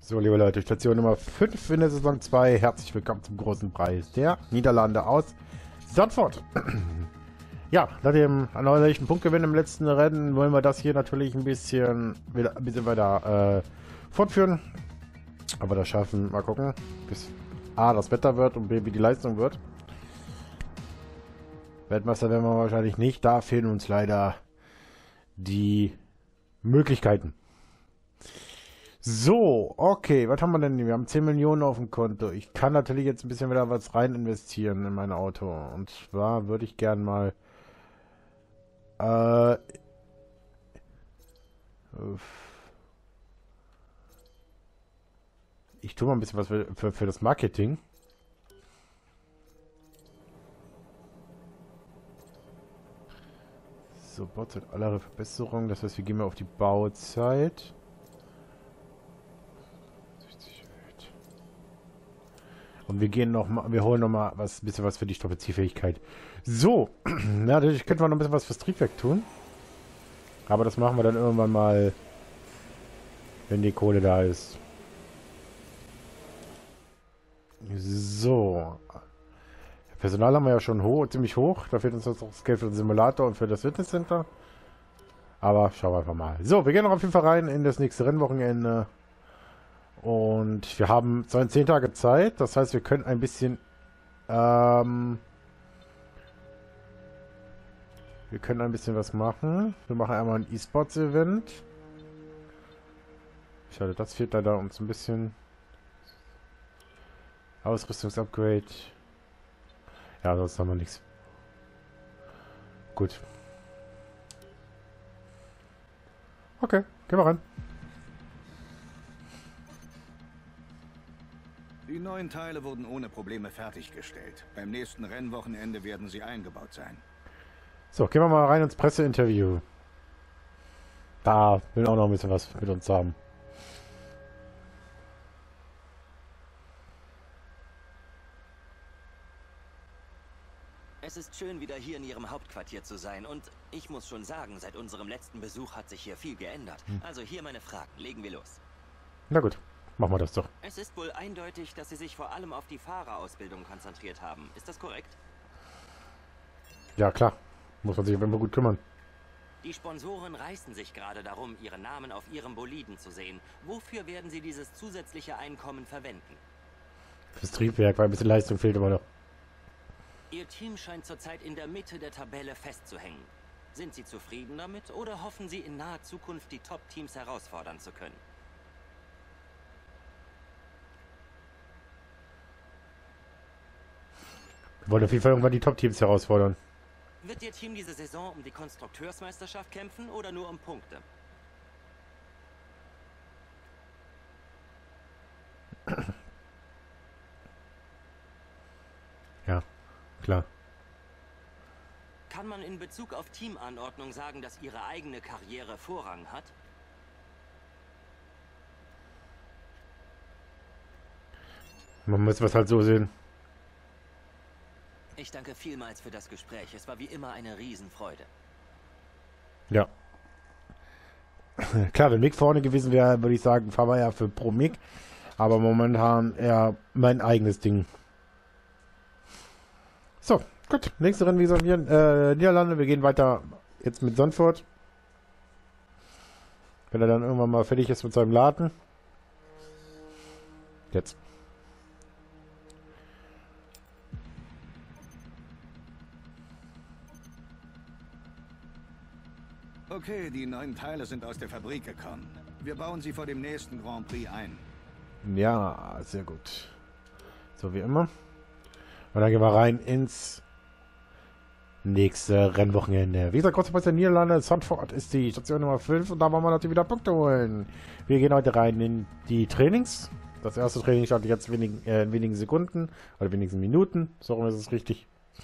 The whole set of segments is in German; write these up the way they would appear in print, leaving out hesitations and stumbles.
So, liebe Leute, Station Nummer 5 in der Saison 2. Herzlich willkommen zum großen Preis der Niederlande aus Zandvoort. Ja, nach dem erneuerlichen Punktgewinn im letzten Rennen wollen wir das hier natürlich ein bisschen weiter fortführen. Aber das schaffen, mal gucken, bis A, das Wetter wird und B, wie die Leistung wird. Weltmeister werden wir wahrscheinlich nicht, da fehlen uns leider die Möglichkeiten. So, okay, was haben wir denn hier? Wir haben 10 Millionen auf dem Konto. Ich kann natürlich jetzt ein bisschen wieder was rein investieren in mein Auto. Und zwar würde ich gern mal ich tue mal ein bisschen was für das Marketing. So, Bauzeit aller Verbesserungen. Das heißt, wir gehen mal auf die Bauzeit. Und wir gehen noch mal, wir holen noch mal ein bisschen was für die Strapazierfähigkeit. So, natürlich könnten wir noch ein bisschen was fürs Triebwerk tun. Aber das machen wir dann irgendwann mal, wenn die Kohle da ist. So. Personal haben wir ja schon ziemlich hoch. Da fehlt uns noch das Geld für den Simulator und für das Fitnesscenter. Aber schauen wir einfach mal. So, wir gehen noch auf jeden Fall rein in das nächste Rennwochenende. Und wir haben 10 Tage Zeit. Das heißt, wir können ein bisschen wir können ein bisschen was machen. Wir machen einmal ein E-Sports-Event. Schade, das fehlt da uns ein bisschen. Ausrüstungsupgrade. Ja, sonst haben wir nichts. Gut. Okay, gehen wir ran. Die neuen Teile wurden ohne Probleme fertiggestellt. Beim nächsten Rennwochenende werden sie eingebaut sein. So, gehen wir mal rein ins Presseinterview. Da will auch noch ein bisschen was mit uns haben. Es ist schön, wieder hier in Ihrem Hauptquartier zu sein. Und ich muss schon sagen, seit unserem letzten Besuch hat sich hier viel geändert. Also hier meine Fragen. Legen wir los. Na gut, machen wir das doch. Es ist wohl eindeutig, dass Sie sich vor allem auf die Fahrerausbildung konzentriert haben. Ist das korrekt? Ja, klar. Muss man sich auf jeden Fall gut kümmern. Die Sponsoren reißen sich gerade darum, Ihren Namen auf Ihrem Boliden zu sehen. Wofür werden Sie dieses zusätzliche Einkommen verwenden? Fürs Triebwerk, weil ein bisschen Leistung fehlt immer noch. Ihr Team scheint zurzeit in der Mitte der Tabelle festzuhängen. Sind Sie zufrieden damit oder hoffen Sie in naher Zukunft die Top-Teams herausfordern zu können? Wir wollen auf jeden Fall irgendwann die Top-Teams herausfordern. Wird Ihr Team diese Saison um die Konstrukteursmeisterschaft kämpfen oder nur um Punkte? Ja, klar. Kann man in Bezug auf Teamanordnung sagen, dass Ihre eigene Karriere Vorrang hat? Man muss was halt so sehen. Ich danke vielmals für das Gespräch. Es war wie immer eine Riesenfreude. Ja. Klar, wenn Mick vorne gewesen wäre, würde ich sagen, fahren wir ja für Pro Mick. Aber momentan eher mein eigenes Ding. So, gut. Nächste Rennen, wie gesagt, hier Niederlande. Wir gehen weiter jetzt mit Zandvoort. Wenn er dann irgendwann mal fertig ist mit seinem Laden. Jetzt. Okay, die neuen Teile sind aus der Fabrik gekommen. Wir bauen sie vor dem nächsten Grand Prix ein. Ja, sehr gut. So wie immer. Und dann gehen wir rein ins nächste Rennwochenende. Wie gesagt, großer Preis der Niederlande. Zandvoort ist die Station Nummer 5 und da wollen wir natürlich wieder Punkte holen. Wir gehen heute rein in die Trainings. Das erste Training startet jetzt in wenigen Sekunden oder wenigen Minuten. So ist es richtig.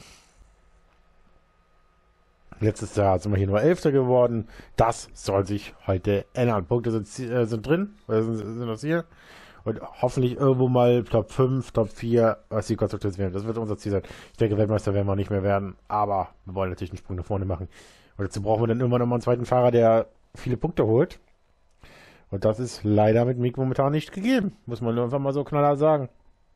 Letztes Jahr sind wir hier nur 11. geworden. Das soll sich heute ändern. Punkte sind drin, sind das hier. Und hoffentlich irgendwo mal Top 5, Top 4, was die Konstruktion werden. Das wird unser Ziel sein. Ich denke, Weltmeister werden wir nicht mehr werden. Aber wir wollen natürlich einen Sprung nach vorne machen. Und dazu brauchen wir dann irgendwann nochmal einen zweiten Fahrer, der viele Punkte holt. Und das ist leider mit Mick momentan nicht gegeben. Muss man nur einfach mal so knallhart sagen.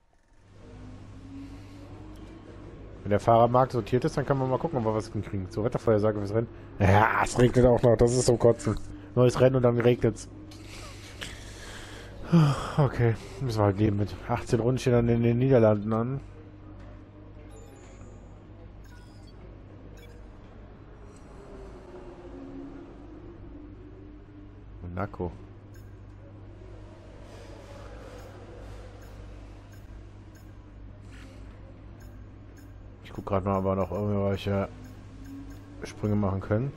Wenn der Fahrermarkt sortiert ist, dann kann man mal gucken, ob wir was kriegen. So, Wettervorhersage fürs Rennen. Ja, es regnet auch noch. Das ist so kotzen. Neues Rennen und dann regnet's. Okay, müssen wir halt leben mit. 18 Runden stehen dann in den Niederlanden an. Monaco. Ich guck gerade mal, ob wir noch irgendwelche Sprünge machen können.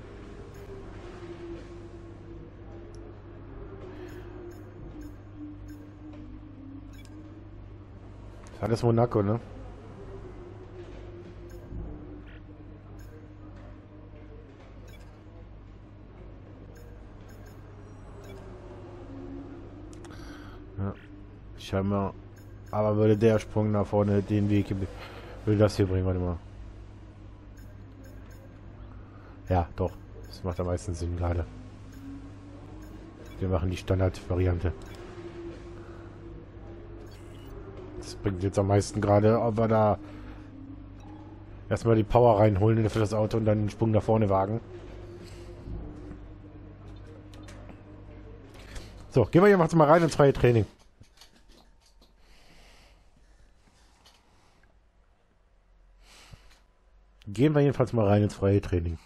Das ist alles Monaco, ne? Ja. Scheinbar. Aber würde der Sprung nach vorne den Weg würde das hier bringen, warte mal. Ja, doch. Das macht am meisten Sinn gerade. Wir machen die Standardvariante. Das bringt jetzt am meisten gerade, ob wir da erstmal die Power reinholen für das Auto und dann den Sprung nach vorne wagen. So, gehen wir jetzt mal rein ins freie Training. Gehen wir jedenfalls mal rein ins freie Training.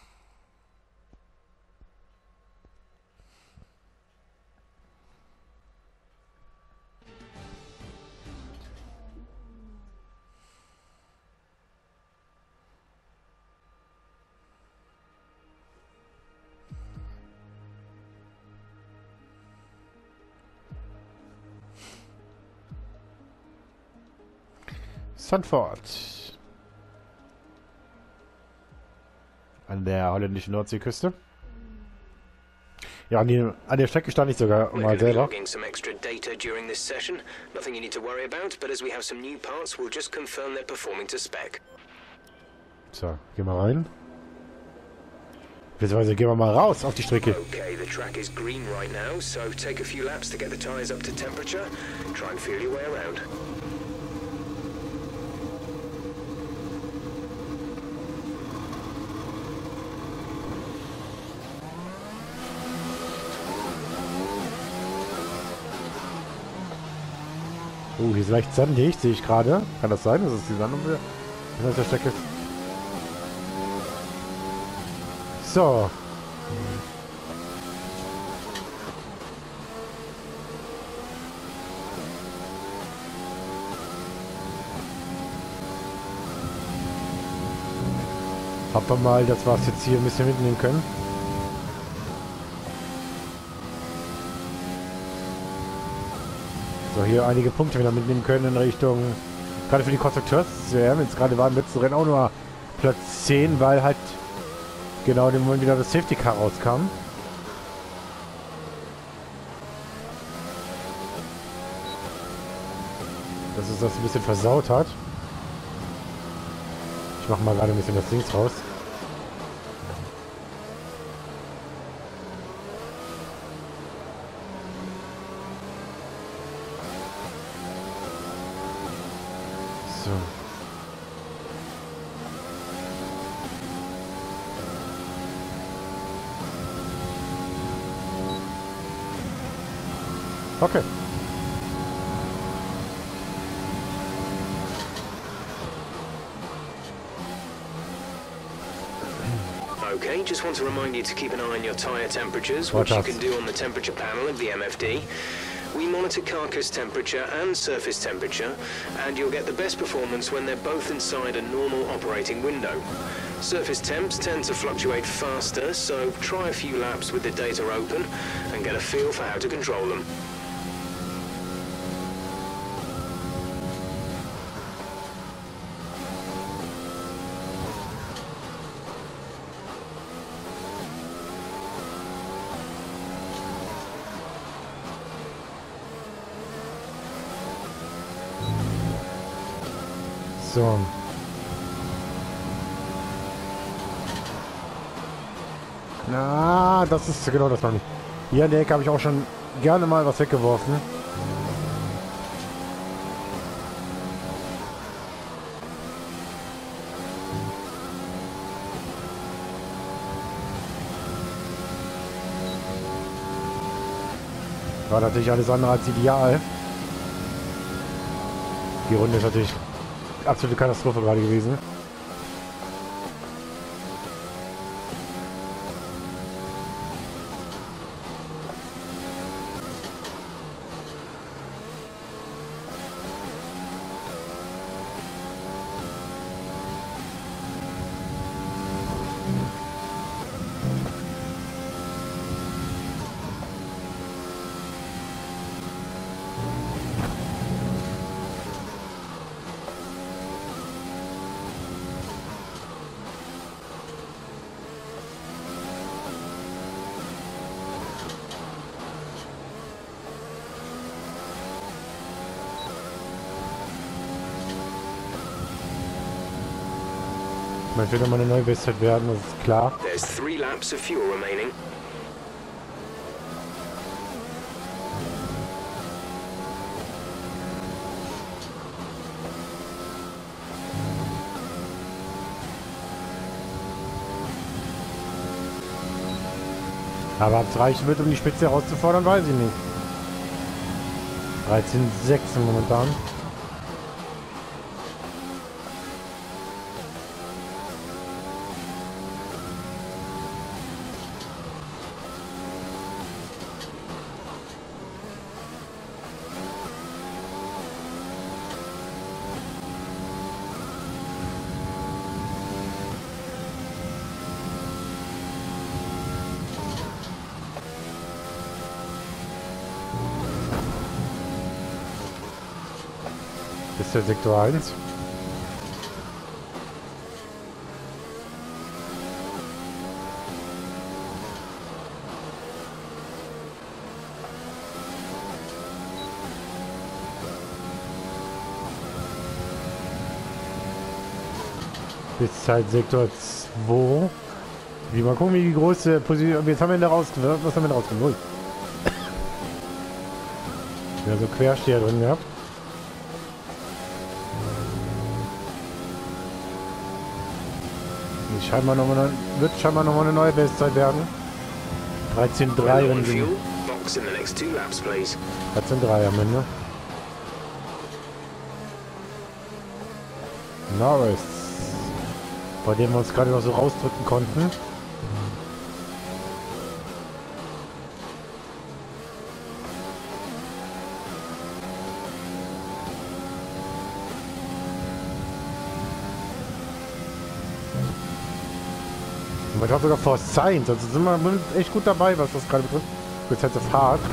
Zandvoort. An der holländischen Nordseeküste. Ja, an der Strecke stand ich sogar mal selber. So, gehen wir rein. Beziehungsweise gehen wir mal raus auf die Strecke. Okay, the track is green right now, so take a few laps to get the tires up to temperature. Try and feel your way around. Hier ist leicht sandig, sehe ich gerade. Kann das sein, dass es die Sand auf der Strecke ist? So. Hoffen wir mal, dass wir es jetzt hier ein bisschen mitnehmen können. So, hier einige Punkte wieder mitnehmen können in Richtung, gerade für die Konstrukteurs-WM. Jetzt gerade war im letzten Rennen auch nur Platz 10, weil halt genau dem Moment wieder das Safety Car rauskam. Dass es das ein bisschen versaut hat. Ich mache mal gerade ein bisschen das Dings raus. So. Okay. Okay, just want to remind you to keep an eye on your tyre temperatures, which you can do on the temperature panel of the MFD. We monitor carcass temperature and surface temperature, and you'll get the best performance when they're both inside a normal operating window. Surface temps tend to fluctuate faster, so try a few laps with the data open and get a feel for how to control them. So. Na, das ist genau das noch nicht. Hier in der Ecke habe ich auch schon gerne mal was weggeworfen. War natürlich alles andere als ideal. Die Runde ist natürlich absolute Katastrophe gerade gewesen. Man will nochmal eine neue Bestzeit werden, das ist klar. There's 3 laps of fuel remaining. Aber ob es reichen wird, um die Spitze herauszufordern, weiß ich nicht. 13,6 momentan. Ist der Sektor 1. Bis Zeit Sektor 2. Mal gucken, wie die große Position. Jetzt haben wir da rausgewirkt. Was haben wir da rausgeholt? Ja, so Quersteher drin gehabt. Wird scheinbar noch mal eine neue Bestzeit werden. 13,3 wenn sie. 13,3 am Ende. Norris. Bei dem wir uns gerade noch so rausdrücken konnten. Man hat sogar Force Science, also sind wir echt gut dabei, was das gerade betrifft. Jetzt halt auf hart.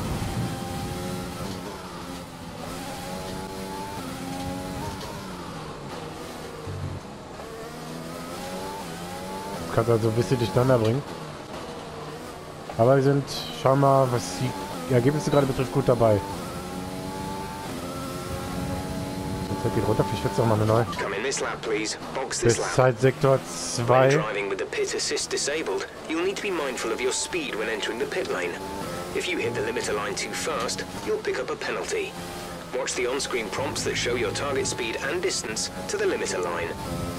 Das kann also ein bisschen durcheinander bringen. Aber wir sind, schauen wir mal, was die Ergebnisse gerade betrifft, gut dabei. Jetzt geht runter, vielleicht wird es auch mal eine neue. Bestzeit Sektor 2. Driving with the pit assist disabled, you'll need to be mindful of your speed when entering the pit lane. If you hit the limiter line too fast, you'll pick up a penalty. Watch the on-screen prompts that show your target speed and distance to the limiter line.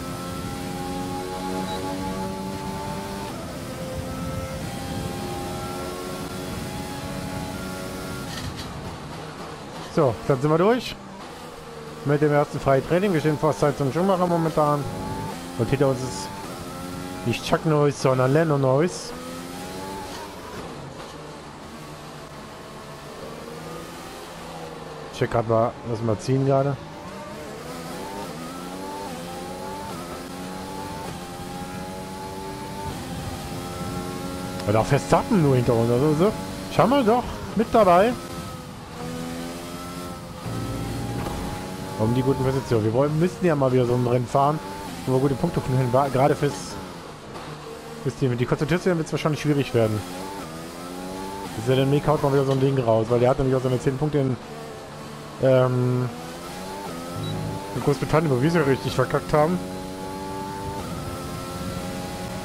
So, dann sind wir durch. Mit dem ersten freien Training. Wir stehen vor Sainz und Schumacher momentan. Und hinter uns ist nicht Chuck Norris, sondern Lando Norris. Ich check gerade mal, lass mal ziehen gerade. Und auch Verstappen nur hinter uns. Also so, schauen wir doch mit dabei. Um die guten Positionen. Wir müssten ja mal wieder so ein Rennen fahren, wo wir gute Punkte finden. Gerade fürs Team. Die Konzentration wird es wahrscheinlich schwierig werden. Das ist ja dann Mick haut mal wieder so ein Ding raus, weil der hat nämlich auch seine 10 Punkte in Großbritannien, wo wir sie richtig verkackt haben.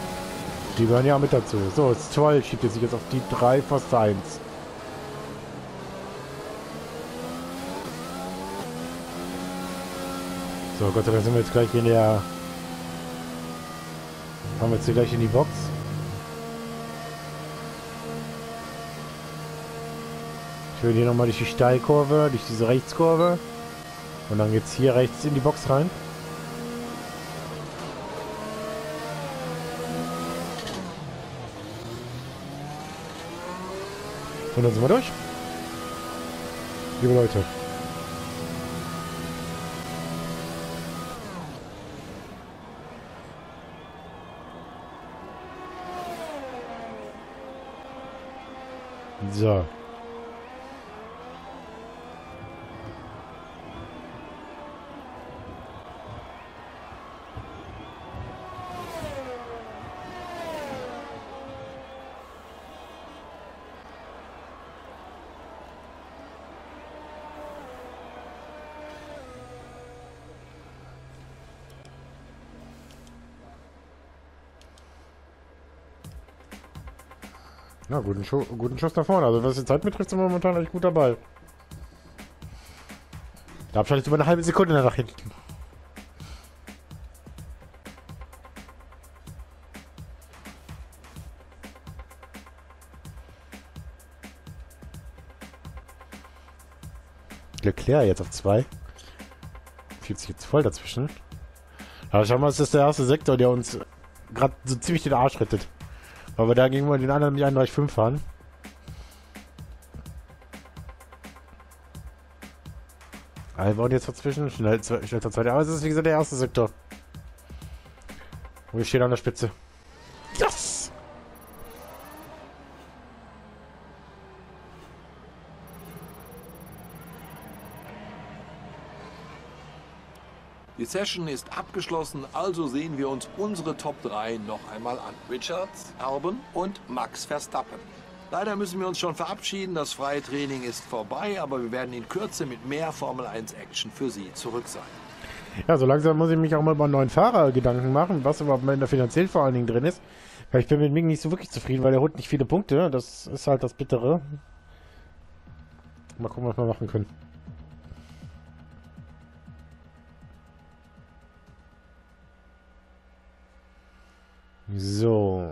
Die gehören ja mit dazu. So, Stroll schiebt sich jetzt auf die 3 vor Sainz. So, Gott sei Dank sind wir jetzt gleich in der... Fahren wir jetzt hier gleich in die Box. Ich will hier nochmal durch die Steilkurve, durch diese Rechtskurve. Und dann geht's hier rechts in die Box rein. Und dann sind wir durch. Liebe Leute. So. Ja, guten Schuss da vorne. Also was die Zeit betrifft, sind wir momentan echt gut dabei. Der Abstand ist über eine halbe Sekunde nach hinten. Leclerc jetzt auf 2. Fühlt sich jetzt voll dazwischen. Aber schau mal, es ist der erste Sektor, der uns gerade so ziemlich den Arsch rettet. Weil wir da gegenüber den anderen nicht 31,5 fahren. Albon jetzt dazwischen. Schnell zur zweite. Aber es ist wie gesagt der erste Sektor. Und wir stehen an der Spitze. Yes! Die Session ist abgeschlossen, also sehen wir uns unsere Top 3 noch einmal an. Richards, Albon und Max Verstappen. Leider müssen wir uns schon verabschieden, das freie Training ist vorbei, aber wir werden in Kürze mit mehr Formel 1 Action für Sie zurück sein. Ja, so langsam muss ich mich auch mal über einen neuen Fahrer Gedanken machen, was überhaupt in der finanziell vor allen Dingen drin ist. Weil ich bin mit Ming nicht so wirklich zufrieden, weil er holt nicht viele Punkte. Das ist halt das Bittere. Mal gucken, was wir machen können. So.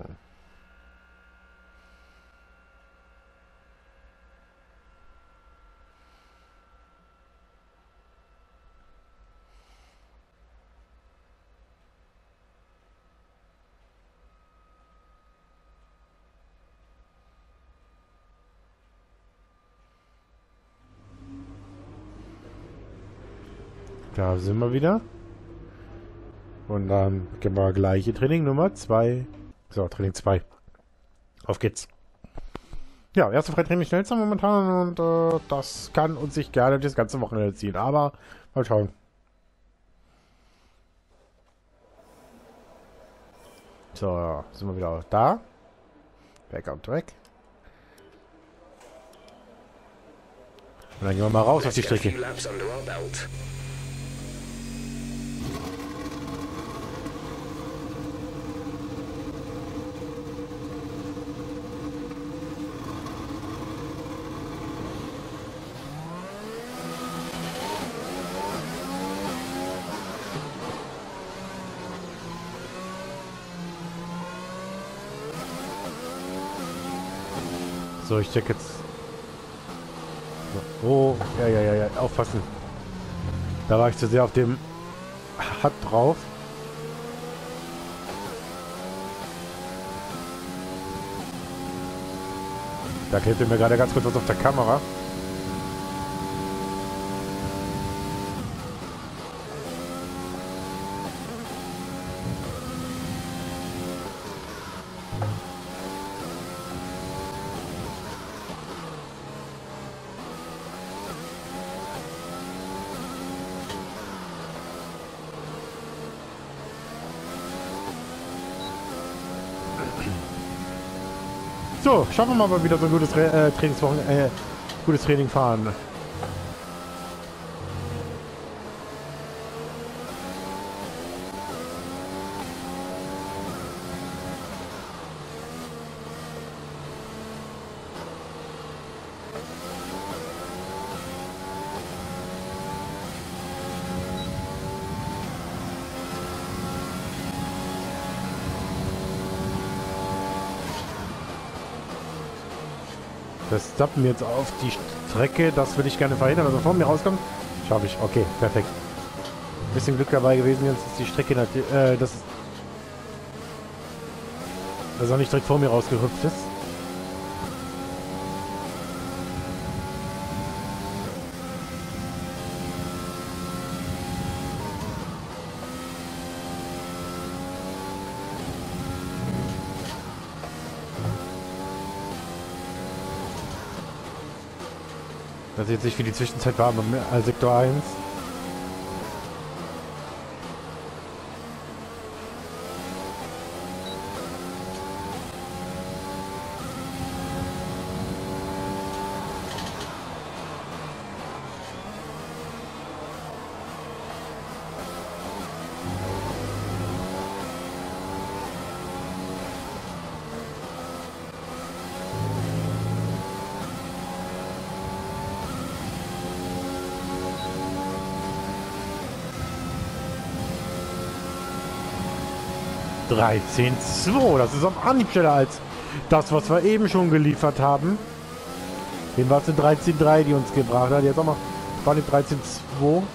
Da sind wir wieder. Und dann gehen wir gleiche Training Nummer 2. So, Training 2. Auf geht's. Ja, erste Freitraining schnellster momentan und das kann uns sich gerne das ganze Wochenende ziehen. Aber mal schauen. So, sind wir wieder da. Back on track. Und dann gehen wir mal raus auf die Strecke. So, ich check jetzt. Oh, ja, aufpassen. Da war ich zu sehr auf dem Hut drauf. Da klebte mir gerade ganz kurz was auf der Kamera. So, schaffen wir mal wieder so ein gutes gutes Training fahren. Verstappen jetzt auf die Strecke. Das würde ich gerne verhindern, dass er vor mir rauskommt. Schaffe ich. Okay, perfekt. Bisschen Glück dabei gewesen, jetzt ist die Strecke natürlich, dass er nicht direkt vor mir rausgehüpft ist. Das jetzt nicht für die Zwischenzeit war, aber Sektor 1. Das ist auf Anhieb schneller als das, was wir eben schon geliefert haben. Den war es eine 13.3, die uns gebracht hat. Jetzt auch noch war die 13.2.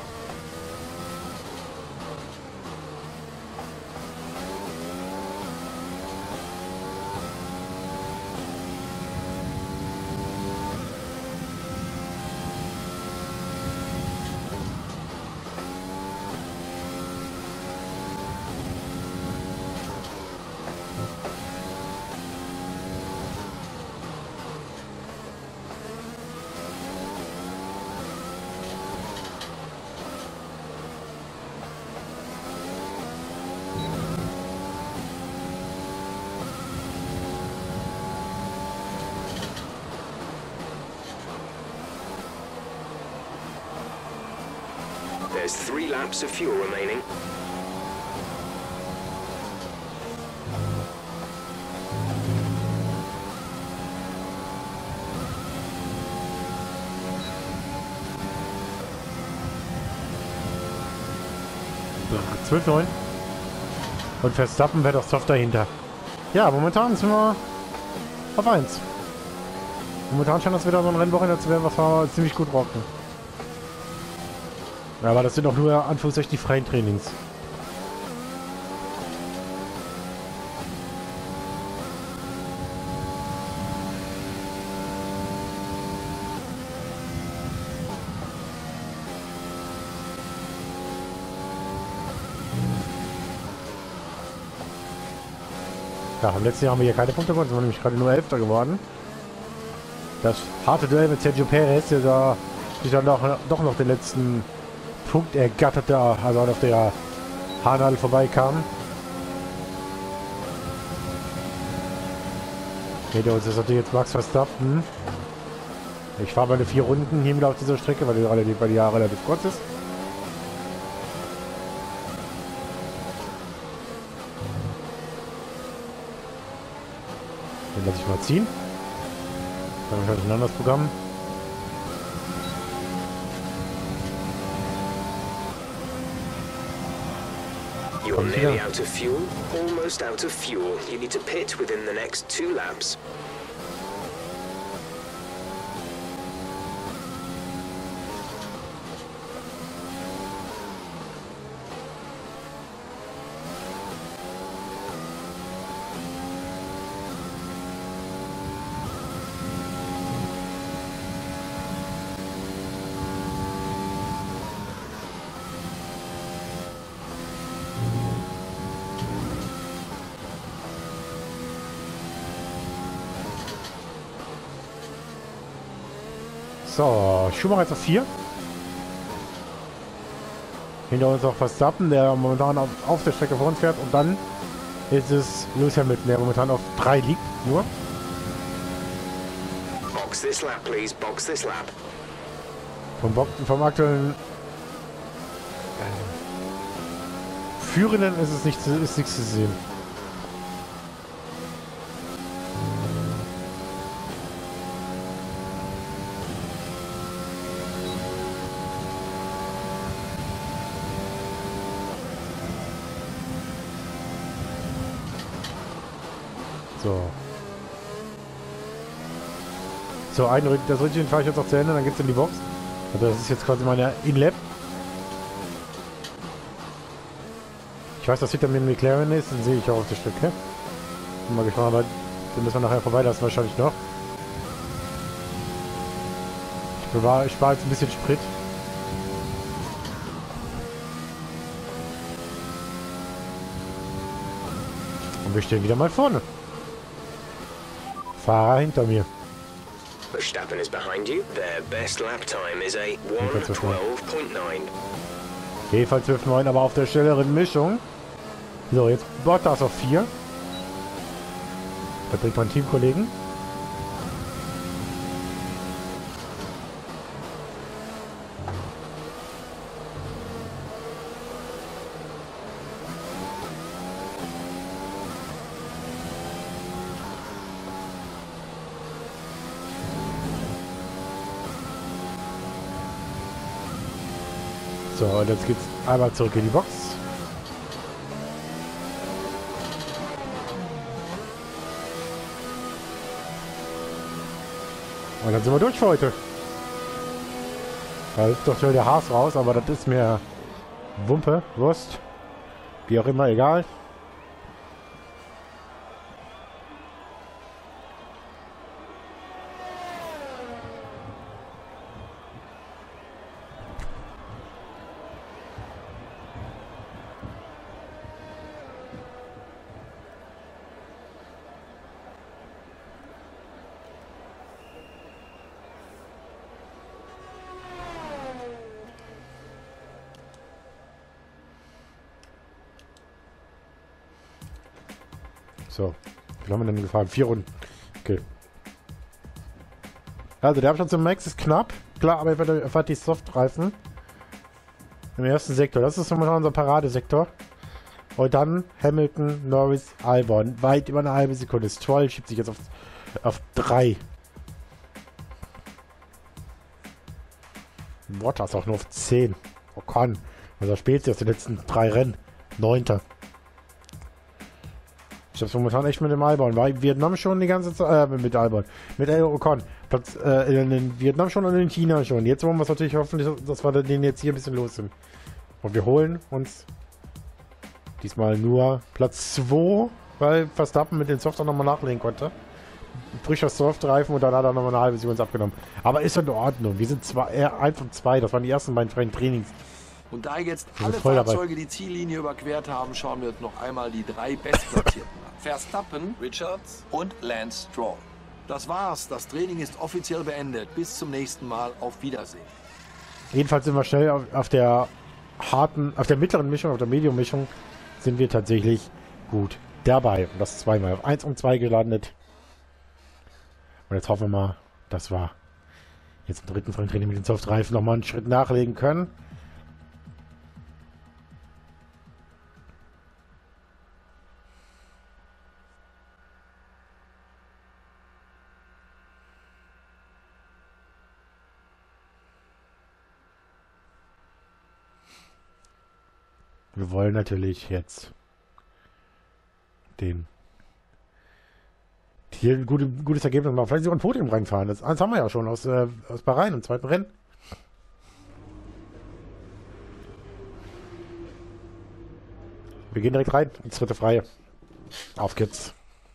There's 3 laps of fuel remaining. So, 12,9. Und Verstappen wäre doch soft dahinter. Ja, momentan sind wir auf 1. Momentan scheint das wieder so ein Rennwochenende zu werden, was wir ziemlich gut rocken. Ja, aber das sind doch nur Anführungszeichen die freien Trainings. Ja, im letzten Jahr haben wir hier keine Punkte gewonnen, sind wir nämlich gerade nur 11. geworden. Das harte Duell mit Sergio Perez, der da sich dann doch noch den letzten Punkt ergatterte, also auf der Haarnadel vorbeikam. Hinter uns ist natürlich jetzt Max Verstappen. Ich fahre meine 4 Runden hier wieder auf dieser Strecke, weil die Jahre relativ kurz ist. Den lasse ich mal ziehen. Dann habe ich ein anderes Programm. You're nearly out of fuel, almost out of fuel. You need to pit within the next 2 laps. So, Schumacher jetzt auf 4. Hinter uns auch Verstappen, der momentan auf der Strecke vor uns fährt. Und dann ist es Lewis Hamilton, der momentan auf 3 liegt. Nur. Box this lap, please. Box this lap. Vom aktuellen Führenden ist es nichts zu sehen. So. So, das Ründchen fahre ich jetzt noch zu Ende, dann geht's in die Box. Also das ist jetzt quasi meine In-Lap. Ich weiß, dass hinter mir ein McLaren ist, den sehe ich auch auf der Strecke. Bin mal gespannt, aber den müssen wir nachher vorbeilassen wahrscheinlich noch. Ich spare jetzt ein bisschen Sprit. Und wir stehen wieder mal vorne. Fahrer hinter mir. Verstappen is behind you. Their best lap time is a 1:12.9. Jedenfalls 12.9, aber auf der schnelleren Mischung. So, jetzt Bottas auf 4. Da bringt mein Teamkollegen. So, und jetzt geht's einmal zurück in die Box. Und dann sind wir durch für heute. Da ist doch schon der Haas raus, aber das ist mir Wumpe, Wurst, wie auch immer, egal. So, wie haben wir denn gefahren? 4 Runden. Okay. Also der Abstand zum Max ist knapp. Klar, aber er fährt die Softreifen im ersten Sektor. Das ist momentan unser Paradesektor. Und dann Hamilton, Norris, Albon. Weit über eine halbe Sekunde. Stroll schiebt sich jetzt auf 3. Bottas auch nur auf 10. Ocon. Also Spezi aus den letzten 3 Rennen. 9. Ich hab's momentan echt mit dem Albon. War in Vietnam schon die ganze Zeit, mit Albon. Mit Ocon. In Vietnam schon und in China schon. Jetzt wollen wir es natürlich hoffentlich, dass wir den jetzt hier ein bisschen los sind. Und wir holen uns diesmal nur Platz 2, weil Verstappen mit den Soft auch nochmal nachlegen konnte. Frischer Softreifen und dann hat er nochmal eine halbe Sekunde abgenommen. Aber ist in Ordnung. Wir sind 1 von 2. Das waren die ersten beiden freien Trainings. Und da jetzt alle Fahrzeuge die Ziellinie überquert haben, schauen wir uns noch einmal die 3 Bestplatzierten an. Verstappen, Richards und Lance Stroll. Das war's. Das Training ist offiziell beendet. Bis zum nächsten Mal. Auf Wiedersehen. Jedenfalls sind wir schnell auf der mittleren Mischung, auf der Medium-Mischung sind wir tatsächlich gut dabei. Und das zweimal auf 1 und 2 gelandet. Und jetzt hoffen wir mal, dass wir jetzt im dritten freien Training mit den Softreifen nochmal einen Schritt nachlegen können. Wir wollen natürlich jetzt hier ein gutes Ergebnis machen. Vielleicht sogar ein Podium reinfahren. Das haben wir ja schon aus Bahrain im zweiten Rennen. Wir gehen direkt rein ins dritte Freie. Auf geht's.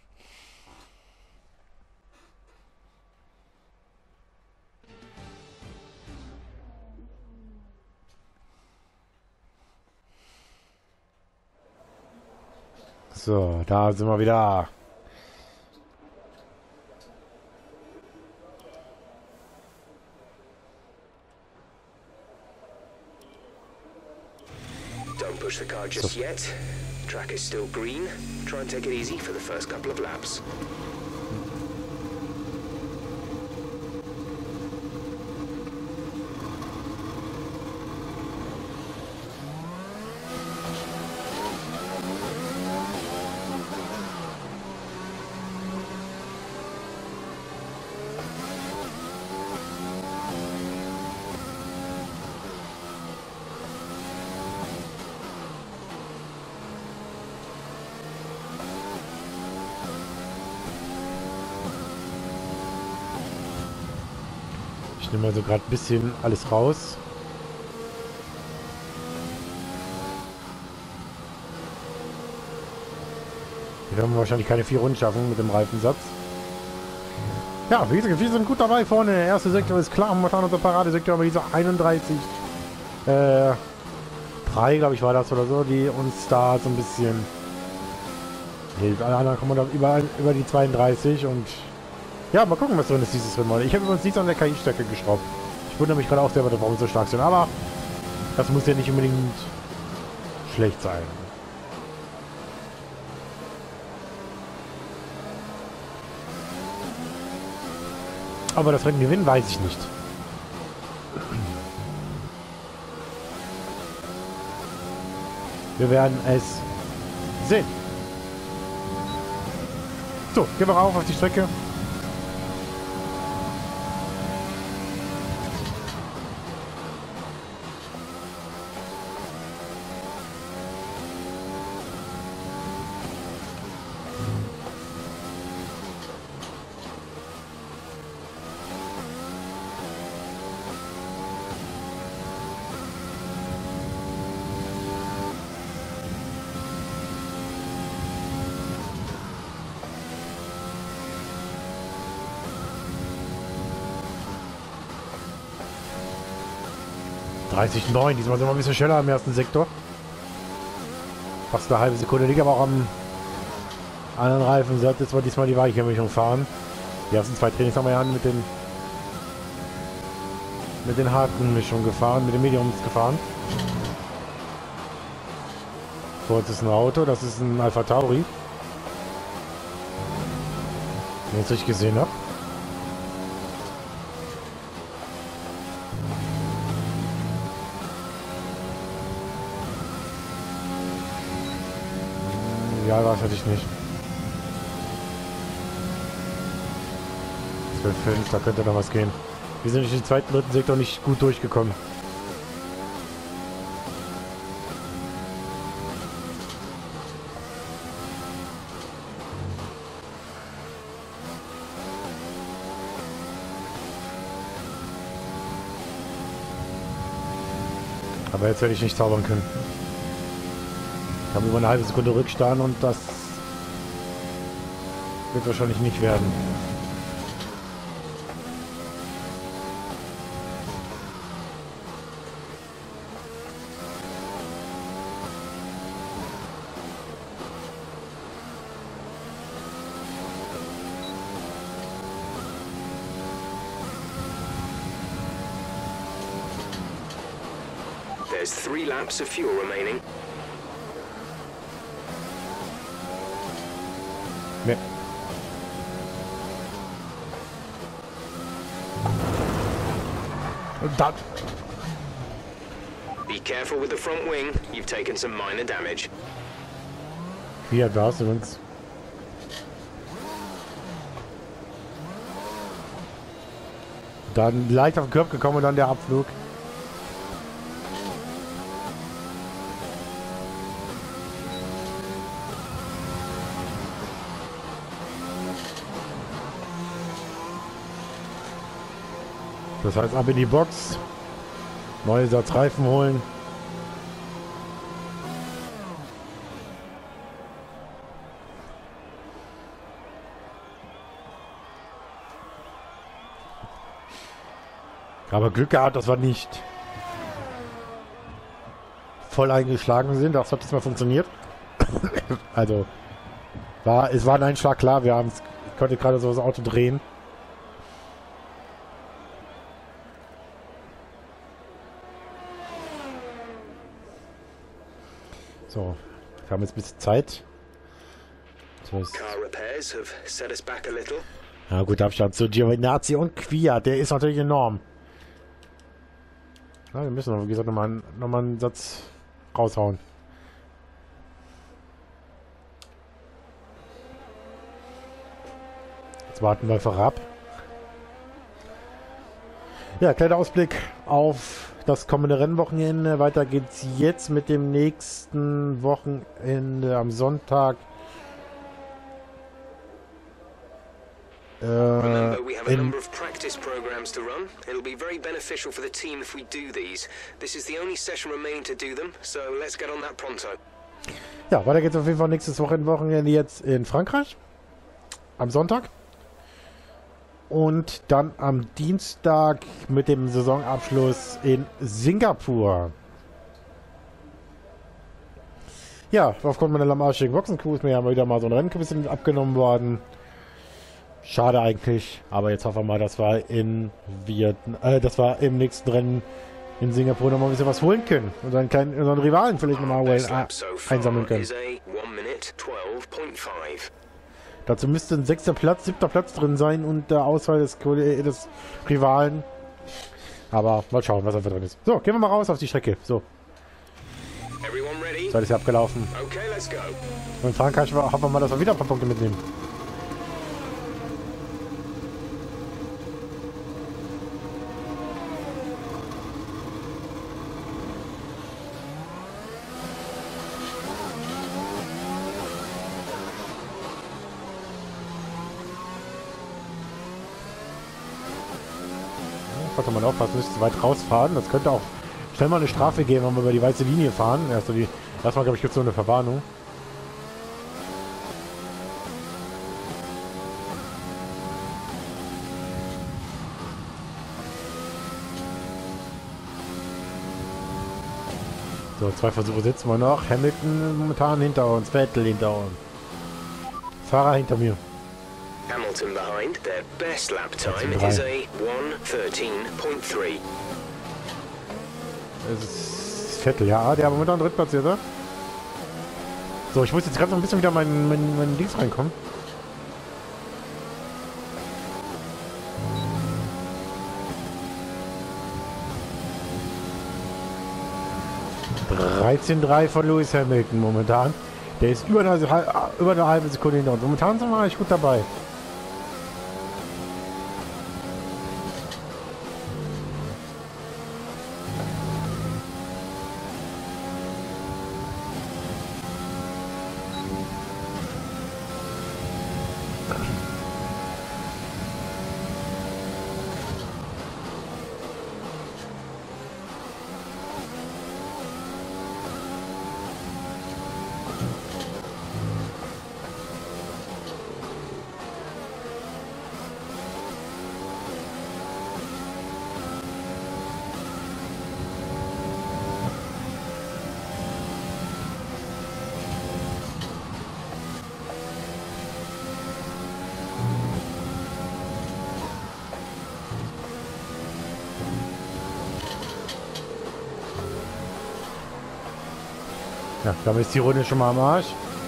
So, da sind wir wieder. Don't push the car just yet. Track is still green. Try and take it easy for the first couple of laps. nehme also gerade ein bisschen alles raus. Hier werden wir wahrscheinlich keine 4 Runden schaffen mit dem Reifensatz. Ja, wie gesagt, wir sind gut dabei vorne. Der erste Sektor ist klar. Momentan unser Paradesektor, aber dieser 31. 3, glaube ich, war das oder so, die uns da so ein bisschen hilft. Alle anderen kommen da über die 32 und ja, mal gucken, was drin ist dieses Rennen. Ich habe übrigens nichts an der KI-Stärke geschraubt. Ich wundere mich gerade auch selber, warum wir so stark sind, aber das muss ja nicht unbedingt schlecht sein. Aber das Rennen gewinnen, weiß ich nicht. Wir werden es sehen. So, gehen wir rauf auf die Strecke. (30,9). Diesmal sind wir ein bisschen schneller im ersten Sektor. Fast eine halbe Sekunde. Liegt aber auch am anderen Reifen. Jetzt war diesmal die weiche Mischung fahren. Die ersten 2 Trainings haben wir ja mit den harten Mischungen gefahren, mit den Mediums gefahren. Vor uns ist ein Auto, das ist ein Alpha Tauri. Wenn ich es richtig gesehen habe. Ja, das hatte ich nicht. 12,5, da könnte noch was gehen. Wir sind durch den zweiten, dritten Sektor nicht gut durchgekommen. Aber jetzt werde ich nicht zaubern können. Ich habe über eine halbe Sekunde Rückstand und das wird wahrscheinlich nicht werden. There's 3 laps of fuel remaining. Nee. Und dann. Be careful with the front wing. You've taken some minor damage. Hier, da hast du uns. Dann leicht auf den Körper gekommen und dann der Abflug. Das heißt, ab in die Box. Neue Satz Reifen holen. Aber Glück gehabt, dass wir nicht voll eingeschlagen sind. Das hat jetzt mal funktioniert. Also, es war ein Einschlag klar. Ich konnte gerade so das Auto drehen. So, wir haben jetzt ein bisschen Zeit. Ja gut, Abstand zu Giovinazzi und Quia, der ist natürlich enorm. Ja, wir müssen, wie gesagt, nochmal einen Satz raushauen. Jetzt warten wir einfach ab. Ja, kleiner Ausblick auf das kommende Rennwochenende. Weiter geht's jetzt mit dem nächsten Wochenende am Sonntag. Remember, we have a number of practice programs to run. It'll be very beneficial for the team if we do these. This is the only session remaining to do them, so let's get on that pronto. Ja, weiter geht's auf jeden Fall nächstes Wochenende jetzt in Frankreich. Am Sonntag. Und dann am Dienstag mit dem Saisonabschluss in Singapur. Ja, aufgrund meiner lahmarschigen Boxenkuh ist mir ja mal wieder so ein Rennen ein bisschen abgenommen worden. Schade eigentlich, aber jetzt hoffen wir mal, dass wir dass wir im nächsten Rennen in Singapur noch mal ein bisschen was holen können und unseren Rivalen vielleicht nochmal einsammeln können. Dazu müsste ein 6. Platz, 7. Platz drin sein und der Auswahl des Rivalen. Aber mal schauen, was da drin ist. So, gehen wir mal raus auf die Strecke. So. Zeit ist ja abgelaufen. Und in Frankreich hoffen wir mal, dass wir wieder ein paar Punkte mitnehmen. Sollte man aufpassen, nicht zu weit rausfahren. Das könnte auch schnell mal eine Strafe geben, wenn wir über die weiße Linie fahren. Erstmal, glaube ich, gibt es so eine Verwarnung. So, 2 Versuche sitzen wir noch. Hamilton momentan hinter uns, Vettel hinter uns. Fahrer hinter mir. Hamilton behind. Their best lap time is a 1:13.3. Es ist Vettel, ja, der aber momentan drittplatziert. So, ich muss jetzt gerade noch ein bisschen wieder mein Dings reinkommen. (13,3) von Lewis Hamilton momentan. Der ist über eine halbe Sekunde hinter uns. Momentan sind wir eigentlich gut dabei. Ja, damit ist die Runde schon mal am Arsch.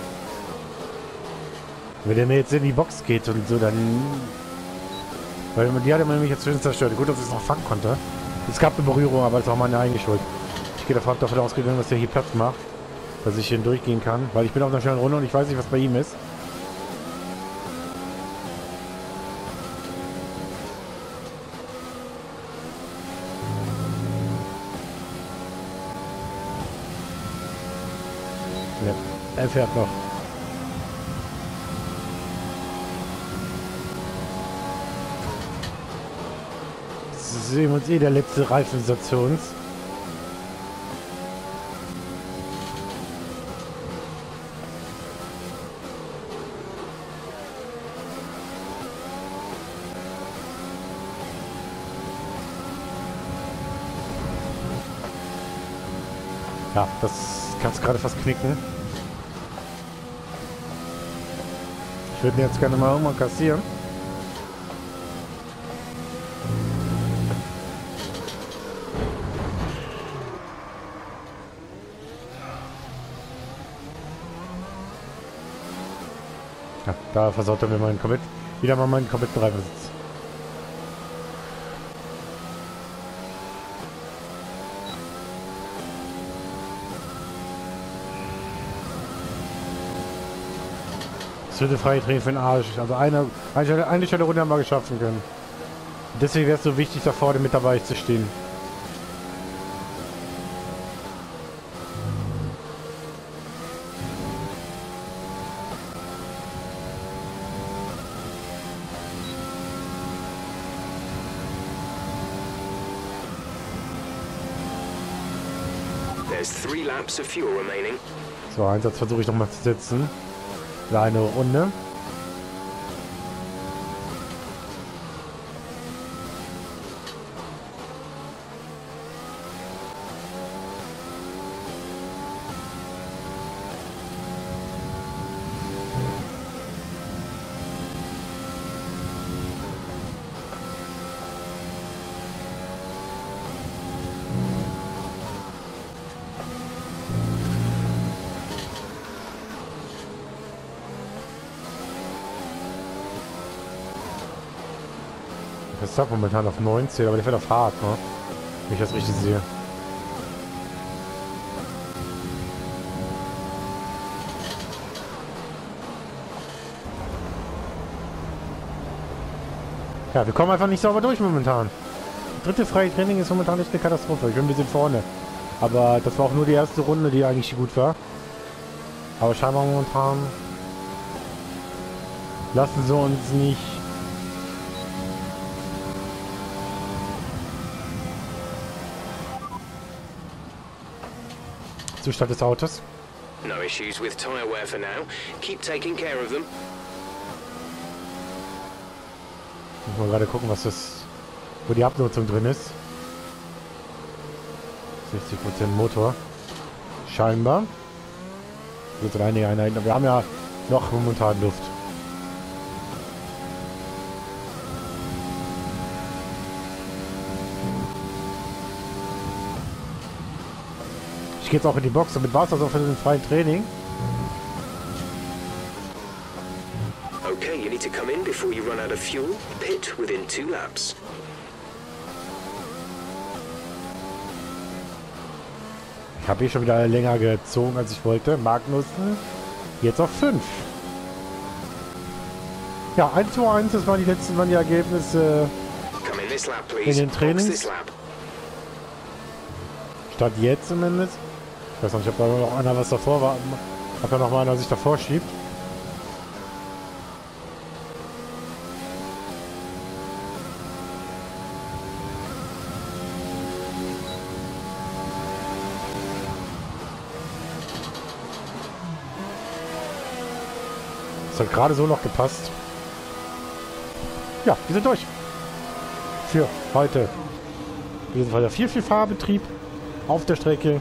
Wenn der mir jetzt in die Box geht und so, dann... Weil die hat er nämlich jetzt schön zerstört. Gut, dass ich es noch fangen konnte. Es gab eine Berührung, aber das war meine eigene Schuld. Ich gehe davon ausgegangen, dass der hier Platz macht. Dass ich hier durchgehen kann. Weil ich bin auf einer schnellen Runde und ich weiß nicht, was bei ihm ist. Ja, er fährt noch. Sehen wir uns der letzte Reifenstations. Ja, das kannst gerade fast knicken. Ich würde jetzt gerne mal irgendwann kassieren. Ja, da versaut er mir wieder mal meinen kompletten Reifensitz. Das würde freie Training für den Arsch. Also eine schnelle Runde haben wir geschaffen können. Deswegen wäre es so wichtig, da vorne mit dabei zu stehen. There's 3 laps of fuel remaining. So, Einsatz versuche ich nochmal zu setzen. Kleine Runde. Verstappen momentan auf 19, aber der fährt auf hart, ne? Wenn ich das richtig sehe. Ja, wir kommen einfach nicht sauber durch momentan. Dritte freie Training ist momentan echt eine Katastrophe. Ich bin ein bisschen vorne. Aber das war auch nur die erste Runde, die eigentlich gut war. Aber scheinbar momentan lassen sie uns nicht Zustand des Autos. No issues with tyre wear for now. Keep taking care of them. Muss mal gerade gucken, wo die Abnutzung drin ist. 60% Motor. Scheinbar. Gut, sind einige Einheiten, aber wir haben ja noch momentan Luft. Ich gehe jetzt auch in die Box, damit war es das auch für den freien Training. Okay, you need to come in before you run out of fuel. Pit within 2 laps. Ich habe hier schon wieder länger gezogen, als ich wollte. Magnussen jetzt auf 5. Ja, 1:1, das waren die Ergebnisse in den Trainings. Statt jetzt zumindest. Ich weiß nicht, ob da noch einer was davor war. Ob da noch mal einer sich davor schiebt. Das hat gerade so noch gepasst. Ja, wir sind durch. Für heute. In diesem Fall der 4-4-Fahrbetrieb auf der Strecke.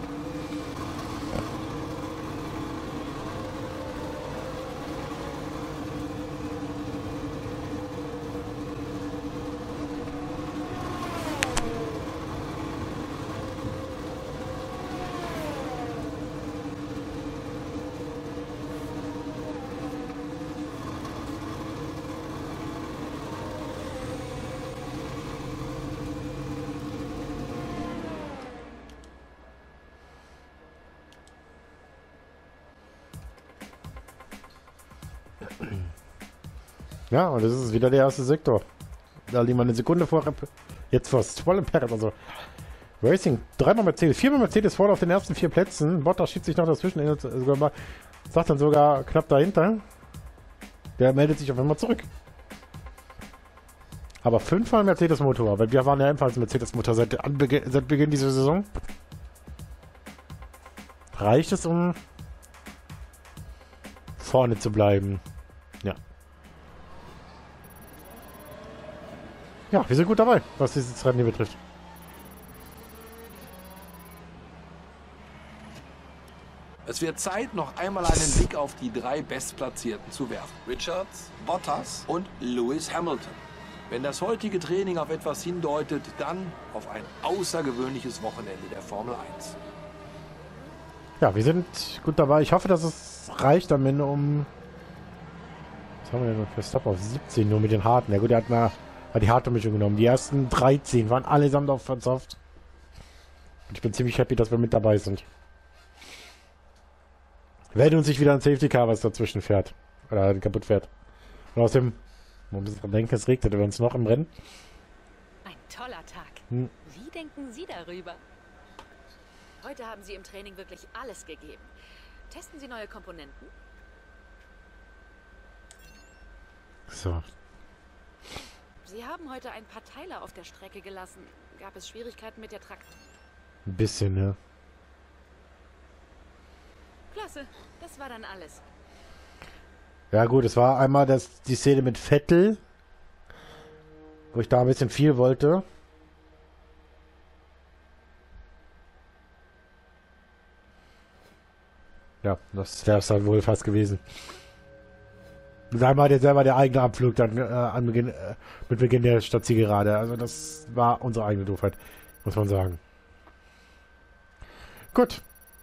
Ja, und das ist wieder der erste Sektor. Da liegen wir eine Sekunde vor. Jetzt fast voll im Perez. Also Racing, 3-mal Mercedes, 4-mal Mercedes vorne auf den ersten 4 Plätzen. Bottas schiebt sich noch dazwischen. Sagt dann sogar knapp dahinter. Der meldet sich auf einmal zurück. Aber 5-mal Mercedes-Motor, weil wir waren ja ebenfalls Mercedes-Motor seit Beginn dieser Saison. Reicht es, um vorne zu bleiben? Ja. Ja, wir sind gut dabei, was dieses Rennen hier betrifft. Es wird Zeit, noch einmal einen Blick auf die 3 Bestplatzierten zu werfen. Richards, Bottas und Lewis Hamilton. Wenn das heutige Training auf etwas hindeutet, dann auf ein außergewöhnliches Wochenende der Formel 1. Ja, wir sind gut dabei. Ich hoffe, dass es reicht am Ende um... Was haben wir denn für Stop auf 17, nur mit den harten. Ja gut, der hat mal die harte Mischung genommen. Die ersten 13 waren allesamt auf Soft. Und ich bin ziemlich happy, dass wir mit dabei sind. Wenn uns sich wieder ein Safety Car, was dazwischen fährt. Oder kaputt fährt. Und außerdem, man muss dran denken, es regnet über uns noch im Rennen. Ein toller Tag. Wie denken Sie darüber? Heute haben Sie im Training wirklich alles gegeben. Testen Sie neue Komponenten? So. Sie haben heute ein paar Teile auf der Strecke gelassen. Gab es Schwierigkeiten mit der Traktion? Ein bisschen, ja. Klasse, das war dann alles. Ja gut, es war einmal die Szene mit Vettel, wo ich da ein bisschen viel wollte. Ja, das wäre es dann wohl fast gewesen. Sei mal selber der eigene Abflug dann mit Beginn der Stadtzielgerade. Also das war unsere eigene Doofheit, muss man sagen. Gut.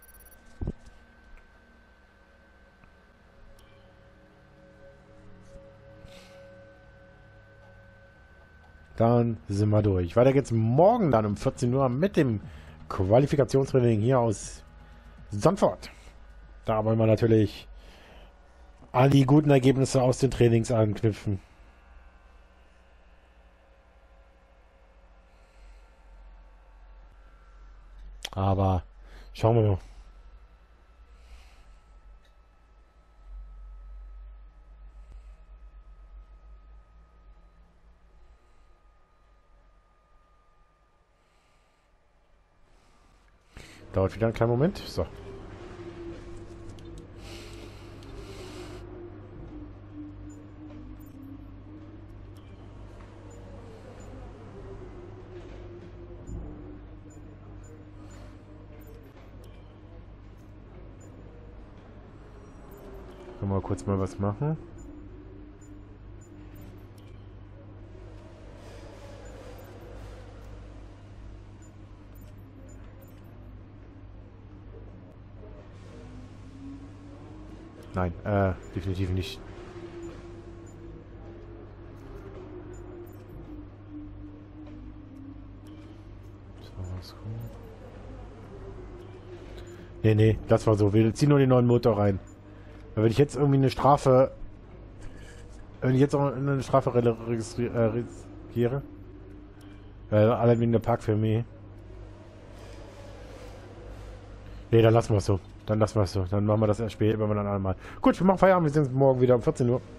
Dann sind wir durch. Weiter geht's morgen dann um 14 Uhr mit dem Qualifikationstraining hier aus Zandvoort. Da wollen wir natürlich an die guten Ergebnisse aus den Trainings anknüpfen. Aber schauen wir mal. Dauert wieder einen kleinen Moment. So. Können wir kurz mal was machen. Nein, definitiv nicht. So, was gut. Nee, das war so. Wir ziehen nur den neuen Motor rein. Wenn ich jetzt irgendwie eine Strafe... Wenn ich jetzt auch eine Strafe riskiere... allein wegen der Parkfirmie. Nee, dann lassen wir es so. Dann machen wir das erst später, wenn wir dann einmal. Gut, wir machen Feierabend. Wir sehen uns morgen wieder um 14 Uhr.